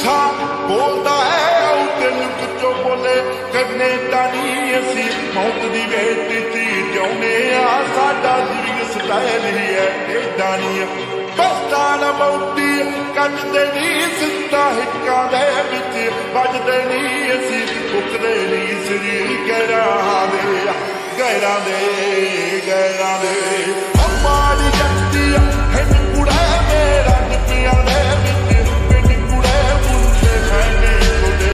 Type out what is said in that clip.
झूठा बोलता है तेन कुचो बोले करने तानी असी मौत दी वेट ची जाने साडा जीवन स्टाइल ही है एडा नहीं बस्ताना मौती कटदे नहीं सिद्धा हिक्कां दे विच बजदे नहीं असी उकदे नहीं सरीर गैरां दे गैरां दे गैरां दे